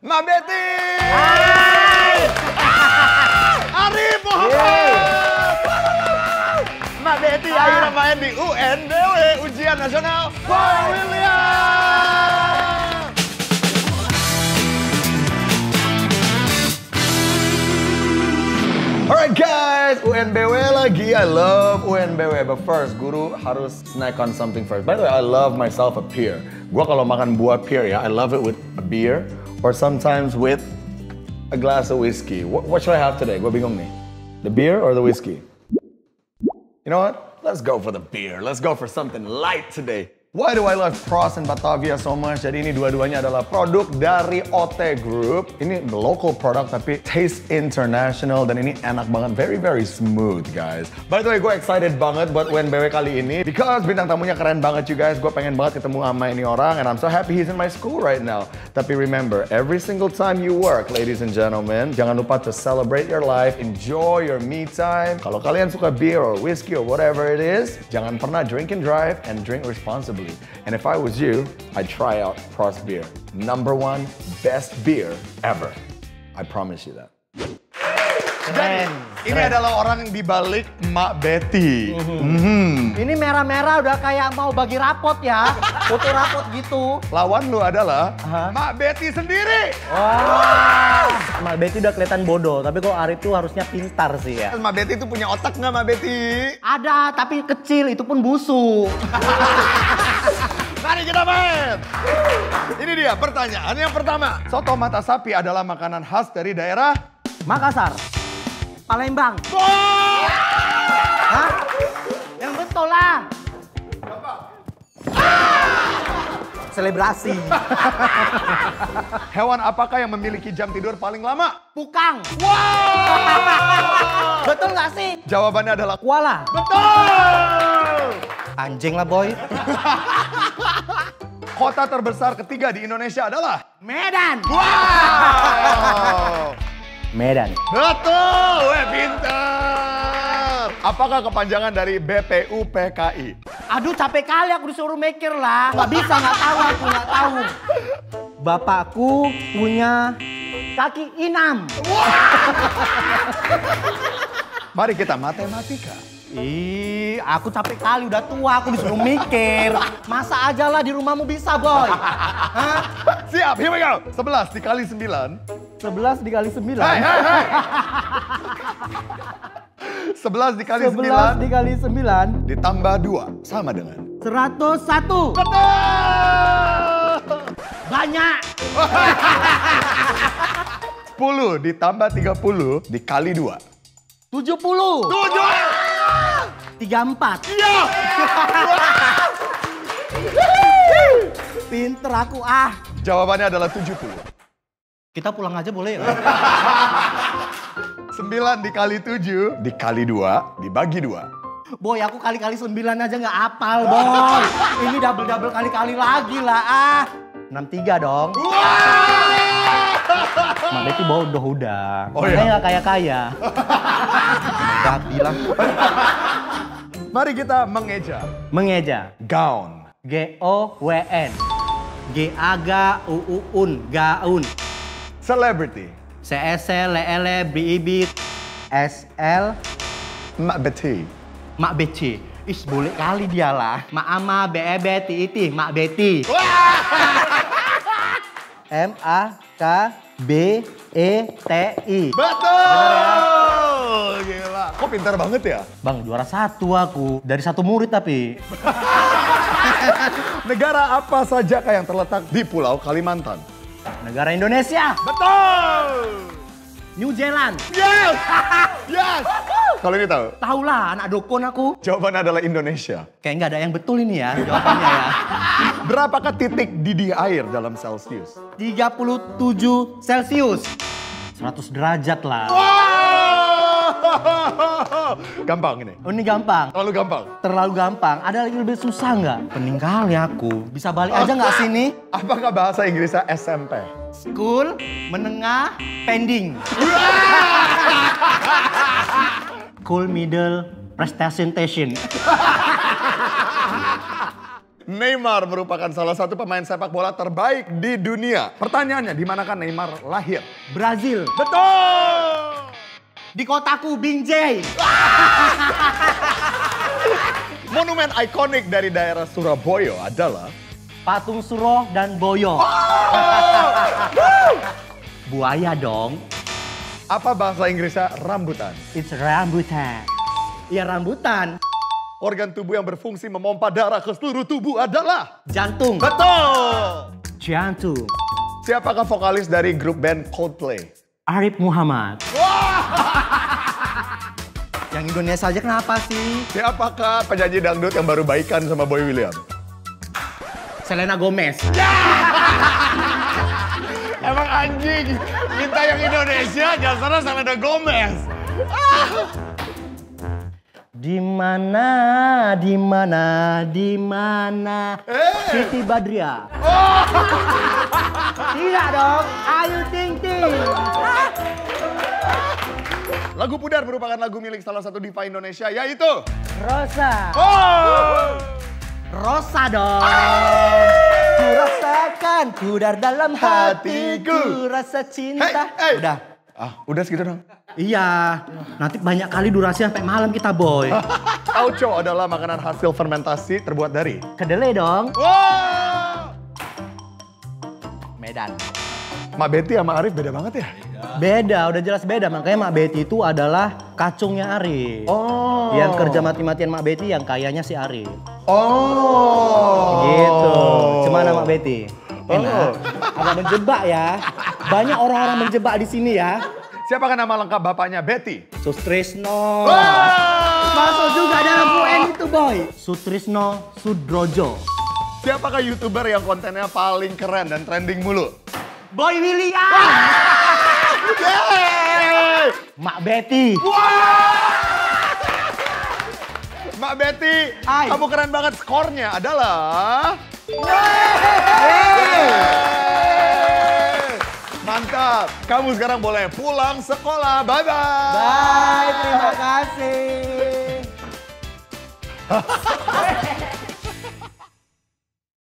Mbak Betty. Hai. Arif Muhammad. Mbak Betty akhirnya main di UNBW, Ujian Nasional Boy William. Alright guys, UNBW lagi. I love UNBW. But first, guru harus snack on something first. By the way, I love myself a pear. Gua kalau makan buah pear ya, I love it with a beer or sometimes with a glass of whiskey. What should I have today? Gua bingung nih. The beer or the whiskey? You know what? Let's go for the beer. Let's go for something light today. Why do I love Prost and Batavia so much? Jadi ini dua-duanya adalah produk dari OT Group. Ini local product tapi taste international dan ini enak banget. Very, very smooth guys. By the way, gue excited banget buat UNBW kali ini. Because bintang tamunya keren banget you guys. Gue pengen banget ketemu sama ini orang. And I'm so happy he's in my school right now. Tapi remember, every single time you work, ladies and gentlemen, jangan lupa to celebrate your life. Enjoy your me time. Kalau kalian suka beer or whiskey or whatever it is, jangan pernah drink and drive and drink responsibly. And if I was you, I'd try out Prost beer. #1 best beer ever. I promise you that. Dan ini adalah orang yang dibalik Mbak Betty. Ini merah-merah udah kayak mau bagi rapot ya. Foto rapot gitu. Lawan lu adalah Mbak Betty sendiri. Wah. Mbak Betty udah kelihatan bodoh, tapi kok Arif tuh harusnya pintar sih ya. Mbak Betty itu punya otak nggak Mbak Betty? Ada, tapi kecil, itu pun busuk. Mari kita main. Ini dia pertanyaan yang pertama. Soto mata sapi adalah makanan khas dari daerah Makassar. Palembang. Hah? Yang betul lah. Selebrasi. Hewan apakah yang memiliki jam tidur paling lama? Pukang. Wow! Betul nggak sih? Jawabannya adalah Koala. betul! Anjing lah boy. Kota terbesar ketiga di Indonesia adalah? Medan. Wow! Medan. Betul! Weh, pintar! Apakah kepanjangan dari BPUPKI? Aduh capek kali aku disuruh mikir lah. Nggak bisa, nggak tahu aku, nggak tahu. Bapakku punya kaki 6. Mari kita matematika. Ih, aku capek kali, udah tua, aku disuruh mikir. Masa aja lah di rumahmu bisa, boy. Hah? Siap, here we go. 11 dikali 9. 11 dikali 9. Hai, hai, hai. 11 dikali 11 9 dikali 9. ditambah 2 sama dengan? 101. Betul! Banyak. 10 ditambah 30 dikali 2. 70. 7! 34. Iya! Pinter aku ah. Jawabannya adalah 70. Kita pulang aja boleh ya? 9 dikali 7 dikali 2 dibagi 2. Boy, aku kali-kali 9 aja nggak hafal, boy. Ini double-double kali-kali lagi lah, ah. 63 dong. Mbak Betty bodoh udah. Oh, iya? Makanya nggak kaya-kaya. Gak bilang. Mari kita mengeja. Mengeja. Gown. G-O-W-N. G-A-G-U-U-Un. Gaun. Celebrity. C-S-L-E-L B-I-B S-L. Mbak Betty. Mak Betty. Is boleh kali dia lah. Mak Ama B-E-B T-I-T. Mak Betty. M-A-K-B-E-T-I. Betul! Gila. Kok pintar banget ya? Bang, juara 1 aku. Dari 1 murid tapi. Negara apa sajakah yang terletak di Pulau Kalimantan? Negara Indonesia. Betul! New Zealand. Yes! Yes! Kalau ini tahu? Tahu lah, anak dukun aku. Jawabannya adalah Indonesia. Kayak nggak ada yang betul ini ya jawabannya ya. Berapakah titik didih air dalam Celcius? 37 Celcius. 100 derajat lah. Wow! Gampang ini. Oh ini gampang. Terlalu gampang. Terlalu gampang. Ada lagi lebih susah nggak? Pening kali aku. Bisa balik aja nggak sini? Apakah bahasa Inggrisnya SMP? School, menengah, pending. School, middle, presentation. Neymar merupakan salah satu pemain sepak bola terbaik di dunia. Pertanyaannya, di manakah Neymar lahir? Brazil. Betul! Di kotaku, Binjai. Monumen ikonik dari daerah Surabaya adalah Patung Suro dan Boyo. Buaya dong. apa bahasa Inggrisnya rambutan? It's rambutan. Ya rambutan. Organ tubuh yang berfungsi memompa darah ke seluruh tubuh adalah Jantung. betul. Jantung. Siapakah vokalis dari grup band Coldplay? Arif Muhammad. Yang Indonesia aja kenapa sih? Siapakah penyanyi dangdut yang baru baikan sama Boy William? Selena Gomez. Emang anjing, minta yang Indonesia, jasarnya Selena Gomez. Di mana Siti Badriah. Tidak dong, Ayu Ting Ting. Lagu Pudar merupakan lagu milik salah satu diva Indonesia, yaitu Rosa. Oh! Rosa dong. Ku rasakan pudar dalam hatiku, rasa cinta. Hey. Udah. Udah segitu dong. Iya, nanti banyak kali durasi sampai malam kita, boy. Tauco adalah makanan hasil fermentasi terbuat dari Kedelai dong. wow! Medan. Mak Betty sama Arif beda banget ya? Beda, udah jelas beda. Makanya Mak Betty itu adalah kacungnya Arif. Oh. Yang kerja mati-matian Mak Betty, yang kayanya si Arif. Oh. Gitu. Gimana Mak Betty? Enak. Agak menjebak ya. Banyak orang-orang menjebak di sini ya. Siapakah nama lengkap bapaknya Betty? Sutrisno. Wow! Masuk juga dalam UN itu, boy. Sutrisno Sudrojo. Siapakah YouTuber yang kontennya paling keren dan trending mulu? Boy William. Yeay! Mak Betty. Mak Betty, Hai. kamu keren banget. Skornya adalah... Mantap. Kamu sekarang boleh pulang sekolah. Bye-bye. Bye, terima kasih.